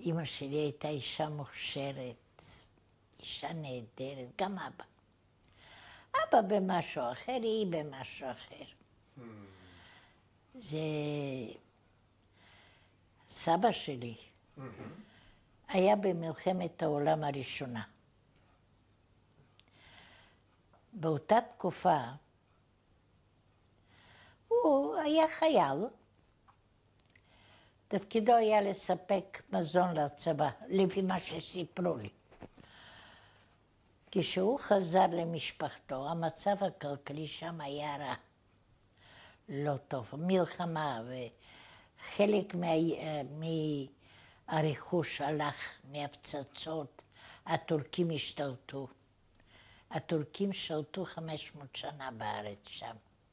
אמא שלי הייתה אישה מוכשרת, אישה נהדרת, גם אבא. אבא במשהו אחר, היא במשהו אחר. זה... סבא שלי היה במלחמת העולם הראשונה. באותה תקופה הוא היה חייל. תפקידו היה לספק מזון לצבא, לפי מה שסיפרו לי. כשהוא חזר למשפחתו, המצב הכלכלי שם היה רע. לא טוב, מלחמה, וחלק מהרכוש הלך מהפצצות, הטורקים השתלטו. הטורקים שלטו 500 שנה בארץ שם.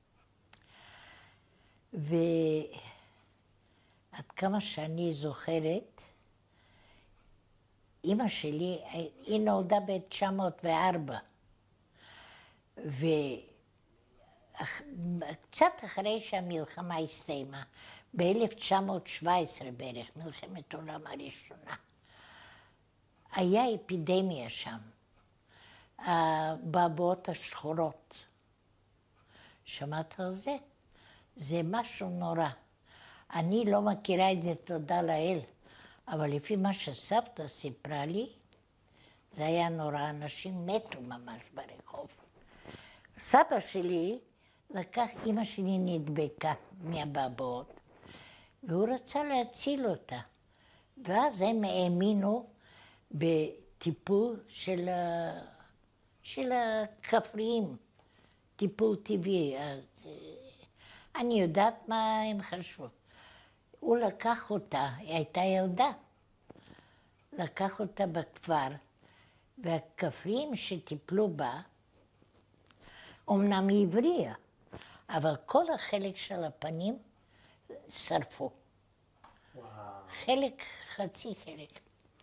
ועד כמה שאני זוכרת, אמא שלי, היא נולדה ב-1904, וקצת אחרי שהמלחמה הסתיימה, ב-1917 בערך, מלחמת העולם הראשונה, היה אפידמיה שם, הבעבועות השחורות. שמעת על זה? זה משהו נורא. אני לא מכירה את זה, תודה לאל, אבל לפי מה שסבתא סיפרה לי, זה היה נורא, אנשים מתו ממש ברחוב. סבא שלי לקח, אמא שלי נדבקה מהבעבועות, והוא רצה להציל אותה. ואז הם האמינו בטיפול של הכפריים, טיפול טבעי. אני יודעת מה הם חשבו. הוא לקח אותה, היא הייתה ילדה, לקח אותה בכפר, והכפריים שטיפלו בה, אמנם היא הבריאה, אבל כל החלק של הפנים שרפו. חלק, חצי חלק.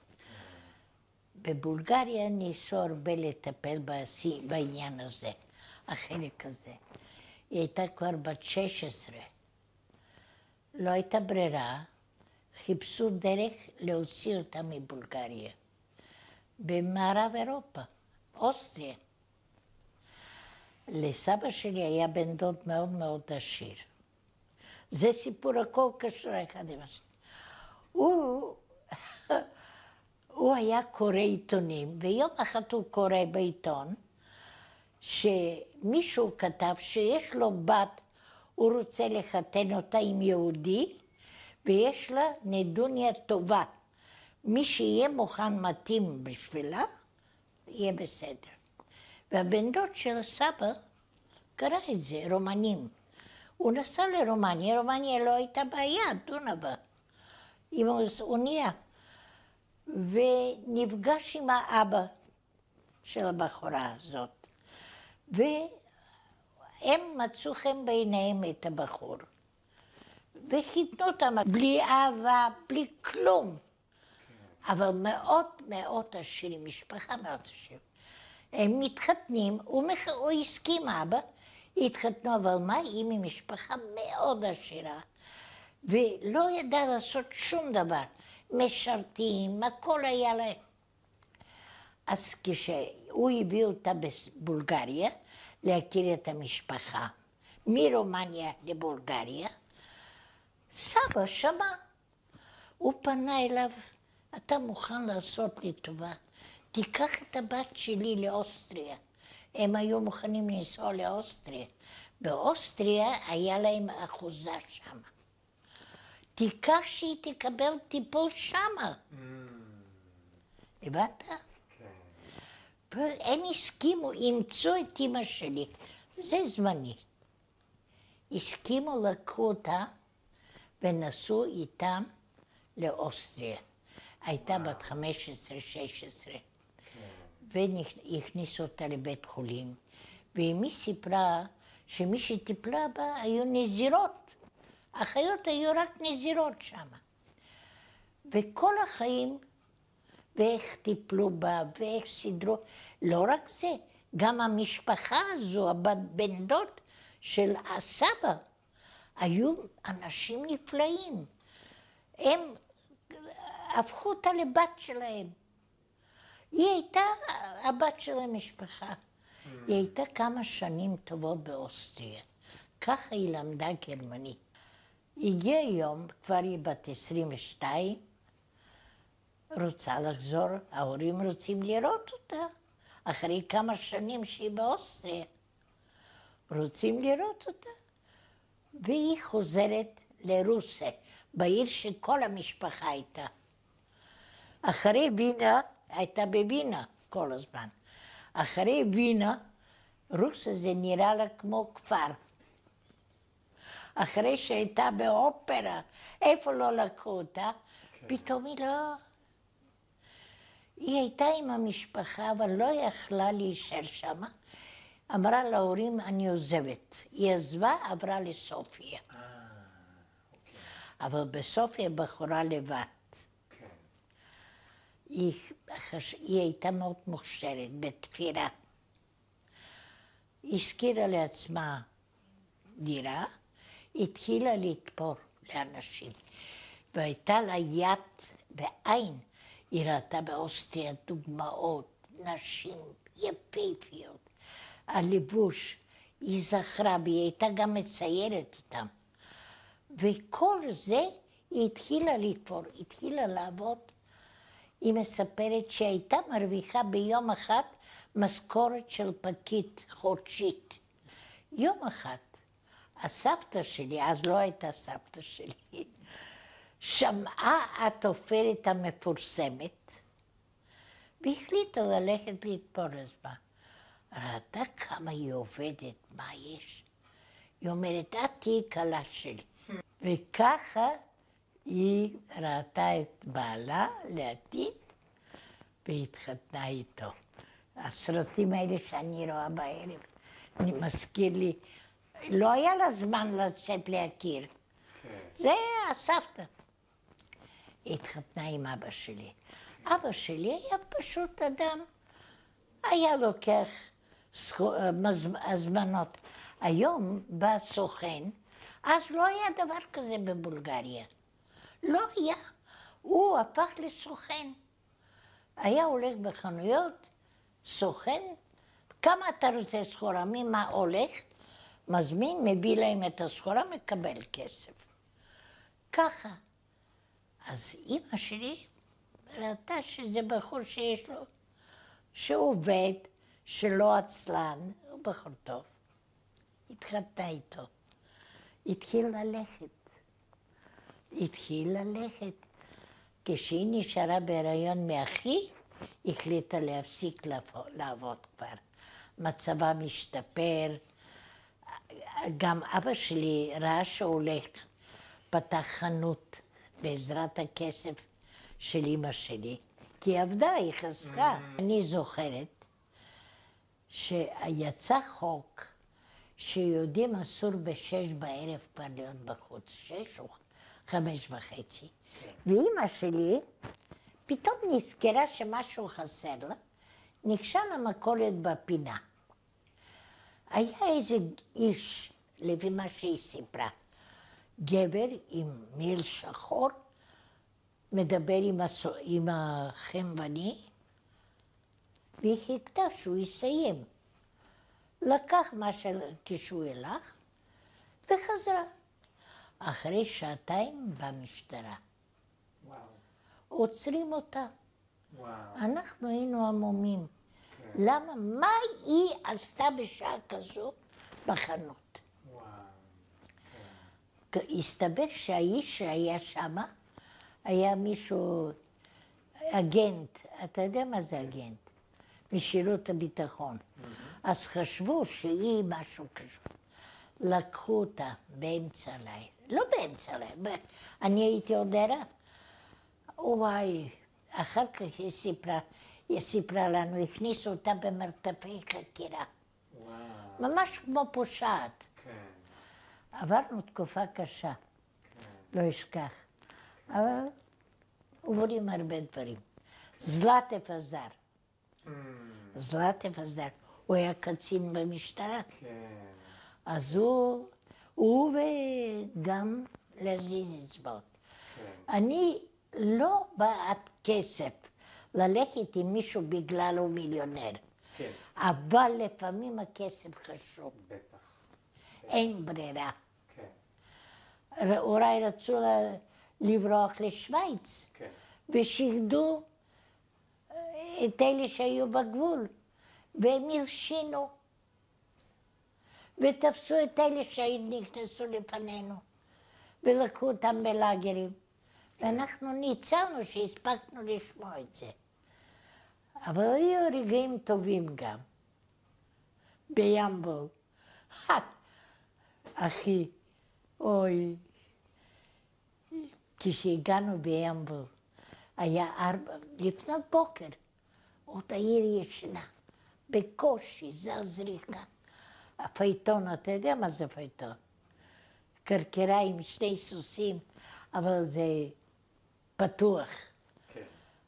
בבולגריה ניסו הרבה לטפל בעניין הזה, החלק הזה. היא הייתה כבר בת 16. לא הייתה ברירה, חיפשו דרך להוציא אותה מבולגריה. במערב אירופה, אוסטריה. לסבא שלי היה בן דוד מאוד מאוד עשיר. זה סיפור, הכל קשור אחד עם השני. הוא היה קורא עיתונים, ויום אחד הוא קורא בעיתון, שמישהו כתב שיש לו בת, הוא רוצה לחתן אותה עם יהודי, ויש לה נדוניה טובה. מי שיהיה מוכן מתאים בשבילה, יהיה בסדר. והבן דוד של סבא קרא את זה, רומנים. הוא נסע לרומניה, רומניה לא הייתה בעיה, דונבה, עם אונייה. ונפגש עם האבא של הבחורה הזאת. והם מצאו חן בעיניהם את הבחור. וחיתנו אותם בלי אהבה, בלי כלום. אבל מאוד מאוד עשירים, משפחה מאוד עשירים. הם מתחתנים, הוא הסכים, אבא, התחתנו, אבל מה, היא ממשפחה מאוד עשירה, ולא ידע לעשות שום דבר. משרתים, הכל היה להם. אז כשהוא הביא אותה בבולגריה, להכיר את המשפחה, מרומניה לבולגריה, סבא שמע. הוא פנה אליו, אתה מוכן לעשות לי טובה? תיקח את הבת שלי לאוסטריה. הם היו מוכנים לנסוע לאוסטריה. באוסטריה היה להם אחוזה שם. תיקח שהיא תקבל טיפול שמה. הבנת? והם הסכימו, אימצו את אמא שלי. זה זמני. הסכימו, לקחו אותה ונסעו איתם לאוסטריה. הייתה בת 15-16. והכניסו אותה לבית חולים. ואמי סיפרה שמי שטיפלה בה היו נזירות. החיות היו רק נזירות שם. וכל החיים, ואיך טיפלו בה, ואיך סידרו. לא רק זה, גם המשפחה הזו, הבן דוד של הסבא, היו אנשים נפלאים. הם, הפכו אותה לבת שלהם. היא הייתה הבת של המשפחה. היא הייתה כמה שנים טובות באוסטריה. ככה היא למדה גרמנית. הגיע יום, כבר היא בת 22, רוצה לחזור, ההורים רוצים לראות אותה, אחרי כמה שנים שהיא באוסטריה. רוצים לראות אותה. והיא חוזרת לרוסיה, בעיר שכל המשפחה הייתה. אחרי וינה, הייתה בווינה כל הזמן. אחרי וינה, רוסיה זה נראה לה כמו כפר. אחרי שהייתה באופרה, איפה לא לקחו אותה, פתאום היא לא... היא הייתה עם המשפחה, אבל לא יכלה להישאר שמה. אמרה להורים, אני עוזבת. היא עזבה, עברה לסופיה. אבל בסופיה בחורה לבד. היא הייתה מאוד מוכשרת בתפירה. היא השכירה לעצמה דירה, התחילה לתפור לאנשים. והייתה לה יד ועין. היא ראתה באוסטריה דוגמאות, נשים יפהפיות. הלבוש, היא זכרה, והיא הייתה גם מציירת אותם. וכל זה היא התחילה לתפור, התחילה לעבוד. היא מספרת שהייתה מרוויחה ביום אחד משכורת של פקיד חודשית. יום אחד, הסבתא שלי, אז לא הייתה סבתא שלי, שמעה התופרת המפורסמת, והחליטה ללכת לתפור עצמה. ראתה כמה היא עובדת, מה יש? היא אומרת, את תהיי כלה שלי. וככה היא ראתה את בעלה לעתיד, והתחתנה איתו. הסרטים האלה שאני רואה בערב, אני מזכיר לי, לא היה לה זמן לצאת להכיר. זה היה הסבתא. התחתנה עם אבא שלי. אבא שלי היה פשוט אדם. היה לוקח הזמנות. היום בא סוכן, אז לא היה דבר כזה בבולגריה. לא היה. הוא הפך לסוכן. היה הולך בחנויות, סוכן, כמה אתה רוצה סחורה, ממה הולך, מזמין, מביא להם את הסחורה, מקבל כסף. ככה. אז אמא שלי ראתה שזה בחור שיש לו, שהוא עובד, שלא עצלן, הוא בחור טוב. התחתנה איתו. התחיל ללכת. כשהיא נשארה בהיריון מאחי, החליטה להפסיק לעבוד כבר. מצבה משתפר. גם אבא שלי ראה שהולך, פתח חנות בעזרת הכסף של אמא שלי, כי היא עבדה, היא חסכה. אני זוכרת שיצא חוק שיהודים אסור ב6 בערב כבר להיות בחוץ, 6 או 5:30. ואמא שלי פתאום נזכרה שמשהו חסר לה, ניגשה למכולת בפינה. היה איזה איש, לפי מה שהיא סיפרה, גבר עם מעיל שחור, מדבר עם החמבני, והיא חיכתה שהוא יסיים. לקח מה כשהוא הלך, וחזרה. אחרי 2 במשטרה. וואו. עוצרים אותה. וואו. אנחנו היינו המומים. כן. למה? מה היא עשתה בשעה כזו בחנות? וואו. הסתבר שהאיש שהיה שם, היה מישהו, אגנט, אתה יודע מה זה אגנט? משירות הביטחון. אז חשבו שהיא משהו כזה. לקחו אותה באמצע הלילה. לא באמצע הלילה, אני הייתי עוד ערה. וואי, אחר כך היא סיפרה לנו, הכניסו אותה במרתפי חקירה. וואו. ממש כמו פושעת. כן. עברנו תקופה קשה, לא אשכח. אבל עוברים הרבה דברים. זלטף עזר. זלטף עזר. הוא היה קצין במשטרה. כן. אז הוא וגם להזיז אצבעות. כן. אני לא בעד כסף, ללכת עם מישהו בגלל הוא מיליונר. כן. אבל לפעמים הכסף חשוב. בטח. אין ברירה. כן. אולי רצו לברוח לשוויץ, כן. ושירדו את אלה שהיו בגבול, והם הלשינו. ותפסו את אלה שנכנסו לפנינו, ולקחו אותם בלאגרים. ואנחנו ניצלנו שהספקנו לשמוע את זה. אבל היו רגעים טובים גם. בימבו. אחי, אוי. כשהגענו בימבו, היה 4 לפנות בוקר. עוד העיר ישנה. בקושי, זרזריקה. הפייטון, אתה יודע מה זה פייטון? קרקרה עם 2 סוסים, אבל זה פתוח. כן.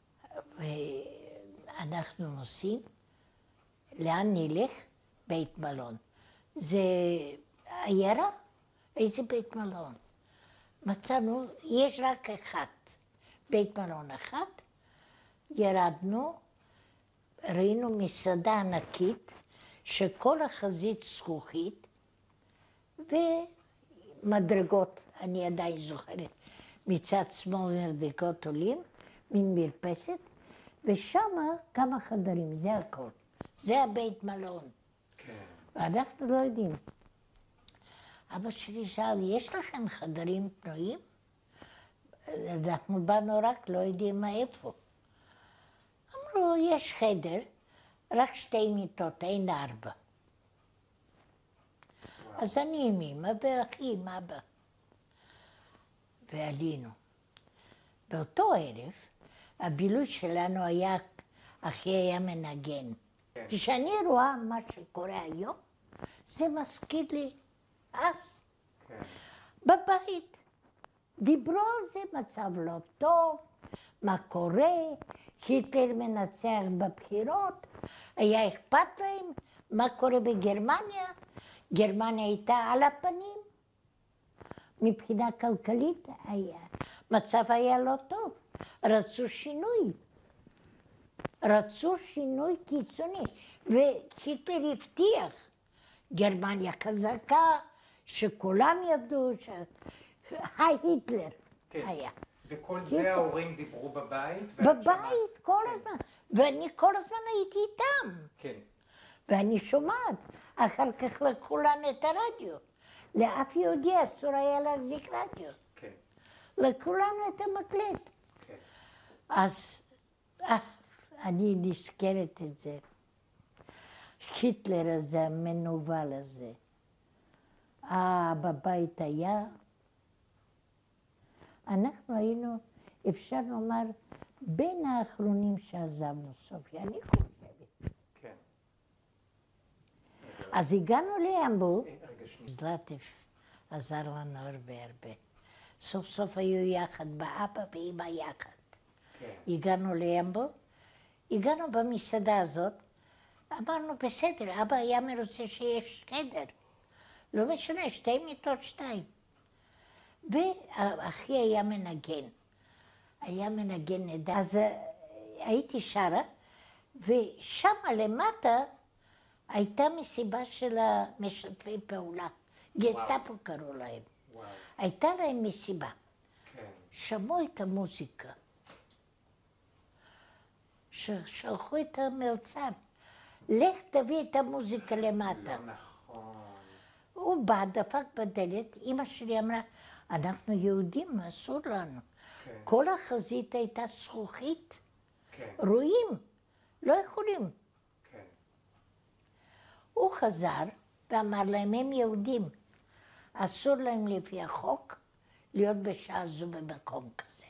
ואנחנו נוסעים, לאן נלך? בית מלון. זה עיירה? איזה בית מלון? מצאנו, יש רק אחד, בית מלון אחד, ירדנו, ראינו מסעדה ענקית, שכל החזית זכוכית, ומדרגות, אני עדיין זוכרת, מצד שמאל מדרגות עולים, מין מרפסת, ושמה כמה חדרים, זה הכל. זה הבית מלון. כן. ואנחנו לא יודעים. אבא שלי שאל, יש לכם חדרים פנויים? אנחנו באנו רק, לא יודעים מה איפה. אמרו, יש חדר, רק 2 מיטות, אין 4. אז אני עם אמא ואחי עם אבא. ועלינו. באותו ערב, הבילוי שלנו היה, אחי היה מנגן. כשאני רואה מה שקורה היום, זה מזכיר לי אז. כן. בבית. דיברו על זה, מצב לא טוב, מה קורה, היטלר מנצח בבחירות, היה אכפת להם מה קורה בגרמניה, גרמניה הייתה על הפנים, מבחינה כלכלית המצב היה לא טוב, רצו שינוי. רצו שינוי קיצוני, והיטלר הבטיח גרמניה חזקה, שכולם ידעו היטלר כן. היה. וכל זה ההורים דיברו בבית? בבית, כל כן. הזמן. ואני כל הזמן הייתי איתם. כן. ואני שומעת. אחר כך לקחו לנו את הרדיו. לאף יהודי אסור היה להחזיק רדיו. כן. לקחו לנו את המקלט. כן. אז אני נזכרת את זה. היטלר הזה, המנוול הזה. בבית היה. אנחנו היינו, אפשר לומר, בין האחרונים שעזבנו סופיה, אני חושבת. כן. אז הגענו לימבו, רגע, שנייה. זלטף עזר לנו הרבה. סוף סוף היו יחד, באבא ואמא יחד. כן. הגענו לימבו, הגענו במסעדה הזאת, אמרנו, בסדר, אבא היה מרוצה שיש חדר. לא משנה, 2 מיטות 2. ואחי היה מנגן. היה מנגן נהדר. אז הייתי שרה, ושם למטה הייתה מסיבה של המשתפי פעולה. גסטאפו קראו להם. וואו. הייתה להם מסיבה. כן. שמעו את המוזיקה. שלחו את המלצר. לך תביא את המוזיקה למטה. לא נכון. הוא בא, דפק בדלת, אמא שלי אמרה, אנחנו יהודים, אסור לנו. כן. כל החזית הייתה זכוכית, כן. רואים, לא יכולים. כן. הוא חזר ואמר להם, הם יהודים, אסור להם לפי החוק להיות בשעה זו במקום כזה.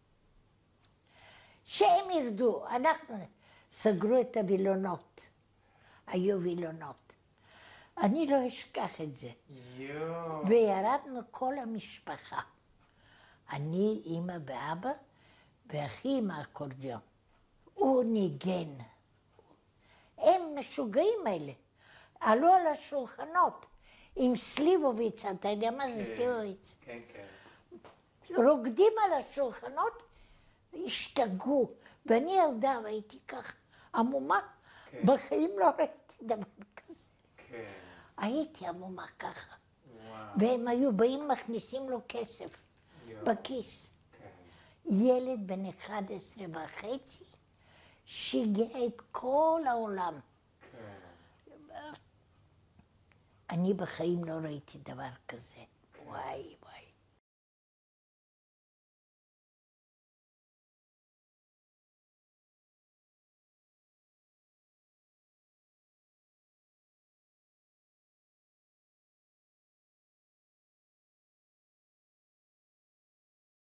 שהם ירדו, אנחנו סגרו את הווילונות, היו וילונות. אני לא אשכח את זה. יואו. וירדנו כל המשפחה. אני, אמא ואבא, ואחי עם האקורדיון. הוא ניגן. הם משוגעים האלה. עלו על השולחנות עם סליבוביץ, אתה יודע מה זה סליבוביץ? כן, כן. רוקדים על השולחנות השתגעו. ואני ילדה והייתי ככה עמומה. כן. בחיים לא ראיתי דבר כזה. כן. הייתי עמומה ככה. וואו. והם היו באים, מכניסים לו כסף יואו. בכיס. כן. ילד בן 11 וחצי, שיגע את כל העולם. כן. אני בחיים לא ראיתי דבר כזה. וואי וואי.